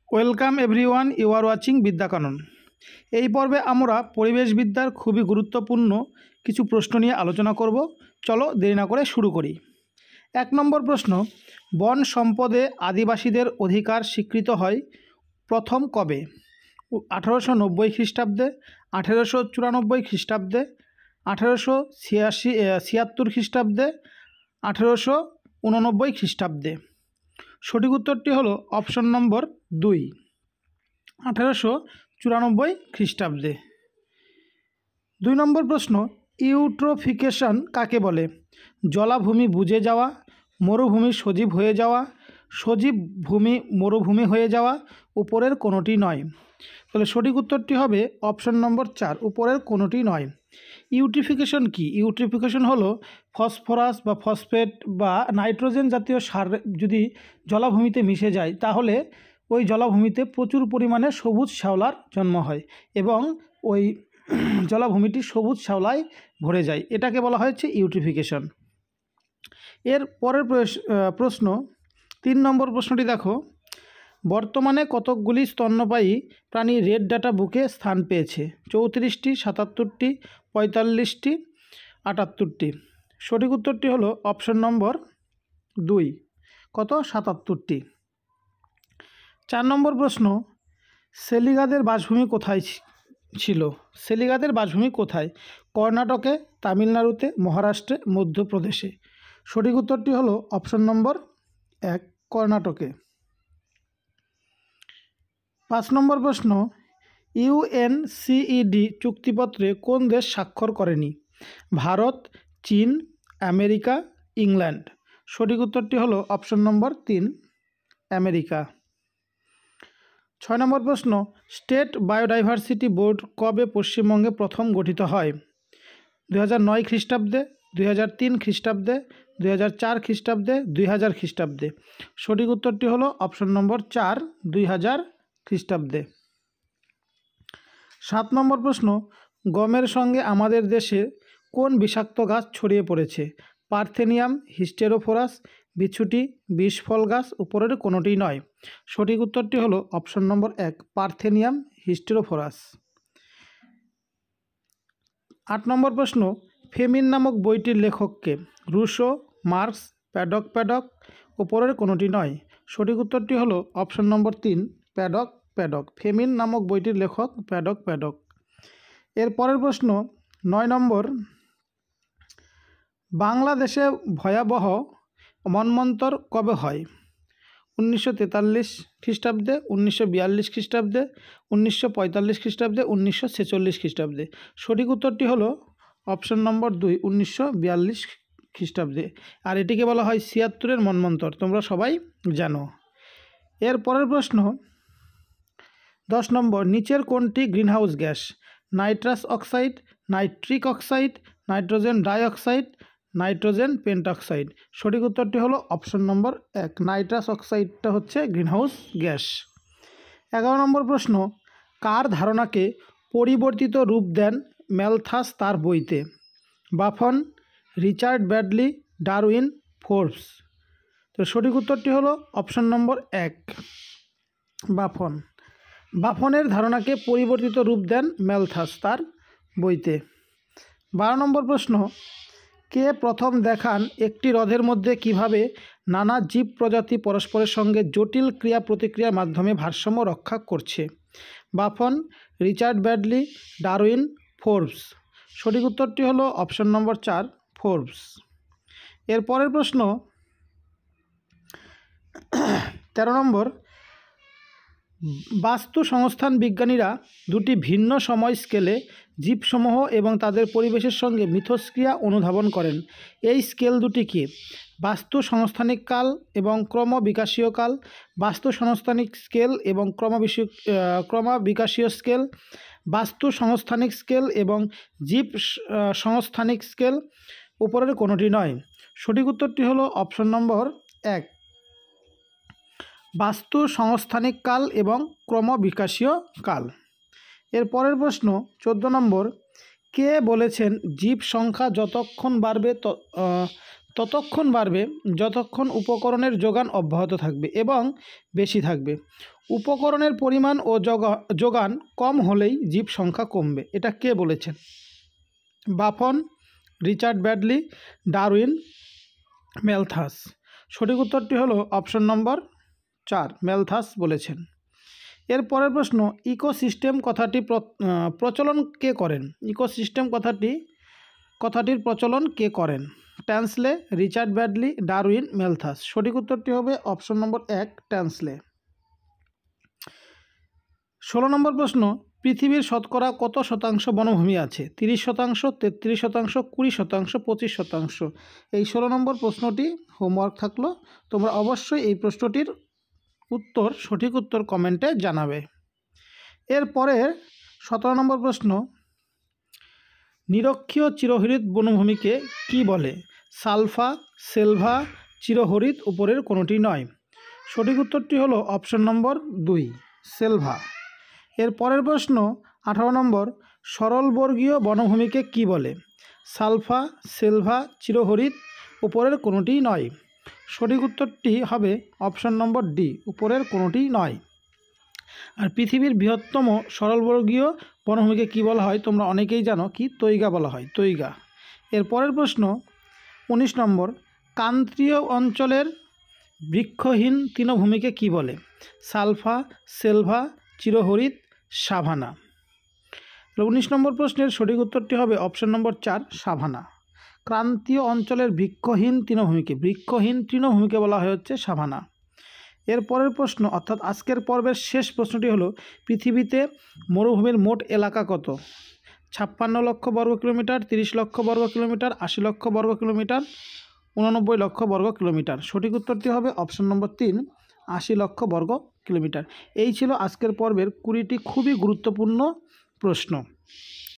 Welcome everyone, you are watching Vidyakanan. এই পর্বে আমরা পরিবেশবিদ্যার খুবই গুরুত্বপূর্ণ কিছু প্রশ্ন নিয়ে আলোচনা করব। চলো দেরি না করে শুরু করি। 1 নম্বর প্রশ্ন, বন সম্পদে আদিবাসীদের অধিকার স্বীকৃত হয় প্রথম কবে? 1890 খ্রিস্টাব্দে, 1894 খ্রিস্টাব্দে, 1876 খ্রিস্টাব্দে, 1889 খ্রিস্টাব্দে। সঠিক উত্তরটি হলো অপশন নম্বর 2, 1894 খ্রিস্টাব্দে। 2 নম্বর প্রশ্ন, ইউট্রোফিকেশন কাকে বলে? জলাভূমি বুজে যাওয়া, মরুভূমি সজীব হয়ে যাওয়া, সজীব ভূমি মরুভূমি হয়ে যাওয়া, উপরের কোনোটি নয়। তাহলে সঠিক উত্তরটি হবে অপশন নম্বর 4, উপরের কোনোটি নয়। ইউট্রিফিকেশন কি? ইউট্রিফিকেশন হলো ফসফরাস বা ফসফেট বা নাইট্রোজেন জাতীয় সার যদি জলাভূমিতে মিশে যায় তাহলে ওই জলাভূমিতে প্রচুর পরিমাণে সবুজ শ্যাওলার জন্ম হয় এবং ওই জলাভূমিটি সবুজ শ্যাওলায় ভরে যায়। এটাকে বলা হয়েছে ইউট্রিফিকেশন। এর পরের প্রশ্ন 3 নম্বর প্রশ্নটি দেখো, বর্তমানে কতকগুলি স্তন্যপায়ী প্রাণী রেড ডাটা বুকে স্থান পেয়েছে? 34টি, 77টি, 45টি, 78টি। সঠিক উত্তরটি হলো অপশন নম্বর 2, কত? 77টি। 4 নম্বর প্রশ্ন, সেলিগাদের বাসভূমি কোথায় ছিল? সেলিগাদের বাসভূমি কোথায়? কর্ণাটকে, তামিলনাড়ুতে, মহারাষ্ট্রে, মধ্যপ্রদেশে। সঠিক উত্তরটি হলো অপশন নম্বর 1, কর্ণাটকে। 5 নম্বর প্রশ্ন, ইউএনসিইডি চুক্তিপত্রে কোন দেশ স্বাক্ষর করেনি? ভারত, চীন, আমেরিকা, ইংল্যান্ড। সঠিক উত্তরটি হলো অপশন নম্বর 3, আমেরিকা। 6 নম্বর প্রশ্ন, স্টেট বায়োডাইভার্সিটি বোর্ড কবে পশ্চিমবঙ্গে প্রথম গঠিত হয়? 2009 খ্রিস্টাব্দে, 2003 খ্রিস্টাব্দে, 2004 খ্রিস্টাব্দে, 2000 খ্রিস্টাব্দে। সঠিক উত্তরটি হলো অপশন নম্বর 4, 2000 খ্রিস্টাব্দে। 7 নম্বর প্রশ্ন, গমের সঙ্গে আমাদের দেশে কোন বিষাক্ত গাছ ছড়িয়ে পড়েছে? পার্থেনিয়াম, হিস্টেরোফোরাস, বিছুটি, বিষফল গাছ, উপরের কোনোটি নয়। সঠিক উত্তরটি হলো অপশন নম্বর 1, পার্থেনিয়াম, হিস্টেরোফোরাস। 8 নম্বর প্রশ্ন, ফেমিন নামক বইটির লেখককে? রুশো, মার্কস, প্যাডক, উপরের কোনোটি নয়। সঠিক উত্তরটি হলো অপশন নম্বর 3, প্যাডক। ফেমিন নামক বইটির লেখক প্যাডক। এর পরের প্রশ্ন 9 নম্বর, বাংলাদেশে ভয়াবহ মন্বন্তর কবে হয়? 1943 খ্রিস্টাব্দে, 1942 খ্রিস্টাব্দে, 1945 খ্রিস্টাব্দে, 1946 খ্রিস্টাব্দে। সঠিক উত্তরটি হলো অপশন নম্বর 2, 1942 খ্রিস্টাব্দে। আর এটিকে বলা হয় 76-এর মন্বন্তর, তোমরা সবাই জানো। এর পরের প্রশ্ন 10 নম্বর, নিচের কোনটি greenhouse gas? Nitrous oxide, nitric oxide, nitrogen dioxide, nitrogen pentoxide. সঠিক উত্তরটি হলো অপশন নম্বর 1, নাইট্রাস অক্সাইডটা হচ্ছে গ্রিনহাউস গ্যাস। 11 নম্বর প্রশ্ন, কার ধারণাকে পরিবর্তিত রূপ দেন ম্যালথাস তার বইতে? Buffon, Richard Bradley, Darwin, Forbes. তো সঠিক উত্তরটি হলো অপশন নম্বর 1, বাফন। বাফনের ধারণাকে পরিবর্তিত রূপ দেন ম্যালথাস তার বইতে। 12 নম্বর প্রশ্ন, কে প্রথম দেখান একটি হ্রদের মধ্যে কিভাবে নানা জীব প্রজাতি পরস্পরের সঙ্গে জটিল ক্রিয়া প্রতিক্রিয়ার মাধ্যমে ভারসাম্য রক্ষা করছে? Buffon, Richard Bradley, Darwin, Forbes. সঠিক উত্তরটি হলো অপশন নম্বর 4, ফোর্বস। এর পরের প্রশ্ন 13 নম্বর, বাস্তু সংস্থান বিজ্ঞানীরা দুটি ভিন্ন সময় স্কেলে জীবসমূহ এবং তাদের পরিবেশের সঙ্গে মিথস্ক্রিয়া অনুধাবন করেন। এই স্কেল দুটি কি? বাস্তু সংস্থানিক কাল এবং ক্রমবিকাশীয় কাল, বাস্তু সংস্থানিক স্কেল এবং ক্রমবিকাশীয় স্কেল, বাস্তু সংস্থানিক স্কেল এবং জীব সংস্থানিক স্কেল, উপরের কোনোটি নয়। সঠিক উত্তরটি হলো অপশন নম্বর 1, বাস্তু সংস্থানিক কাল এবং ক্রমবিকাশীয় কাল। এর পরের প্রশ্ন 14 নম্বর, কে বলেছেন জীব সংখ্যা যতক্ষণ বাড়বে ততক্ষণ বাড়বে যতক্ষণ উপকরণের যোগান অব্যাহত থাকবে এবং বেশি থাকবে। উপকরণের পরিমাণ ও যোগান কম হলেই জীব সংখ্যা কমবে। এটা কে বলেছেন? Buffon, Richard Bradley, Darwin, Malthus. সঠিক উত্তরটি হলো অপশন নম্বর 4, ম্যালথাস বলেছেন। এর পরের প্রশ্ন, ইকোসিস্টেম কথাটি প্রচলন কে করেন? ইকোসিস্টেম কথাটির প্রচলন কে করেন? Tansley, Richard Bradley, Darwin, Malthus. সঠিক উত্তরটি হবে অপশন নম্বর 1, ট্যান্সলে। 16 নম্বর প্রশ্ন, পৃথিবীর শতকরা কত শতাংশ বনভূমি আছে? 30%, 33%, 20%, 25%। এই 16 নম্বর প্রশ্নটি হোমওয়ার্ক থাকলো। তোমরা অবশ্যই এই প্রশ্নটির সঠিক উত্তর কমেন্টে জানাবে। এরপরে 17 নম্বর প্রশ্ন, নিরক্ষীয় চিরহরিৎ বনভূমিকে কি বলে? সালফা, সেলভা, চিরহরিৎ, উপরের কোনোটি নয়। সঠিক উত্তরটি হলো অপশন নম্বর 2, সেলভা। এর পরের প্রশ্ন 18 নম্বর, সরলবর্গীয় বনভূমিকে কি বলে? সালফা, সেলভা, চিরহরিৎ, উপরের কোনোটি নয়। সঠিক উত্তরটি হবে অপশন নম্বর ডি, উপরের কোনোটি নয়। আর পৃথিবীর বৃহত্তম সরলবর্গীয় বনভূমিকে কি বলা হয়? তোমরা অনেকেই জানো, কি তৈগা বলা হয়, তৈগা। এর পরের প্রশ্ন 19 নম্বর, ক্রান্তীয় অঞ্চলের বৃক্ষহীন তৃণভূমিকে কি বলে? সালফা, সেলভা, চিরহরিৎ, সাভানা। 19 নম্বর প্রশ্নের সঠিক উত্তরটি হবে অপশন নম্বর 4, সাভানা। ক্রান্তীয় অঞ্চলের বৃক্ষহীন তৃণভূমিকে বলা হয় হচ্ছে সাভানা। এর পরের প্রশ্ন, অর্থাৎ আজকের পর্বের শেষ প্রশ্নটি হলো, পৃথিবীতে মরুভূমির মোট এলাকা কত? 56 লক্ষ বর্গ কিলোমিটার, 30 লক্ষ বর্গ কিলোমিটার, 80 লক্ষ বর্গ কিলোমিটার, 89 লক্ষ বর্গ কিলোমিটার। সঠিক উত্তরটি হবে অপশন নম্বর 3, 80 লক্ষ বর্গ কিলোমিটার। এই ছিল আজকের পর্বের 20টি খুবই গুরুত্বপূর্ণ প্রশ্ন।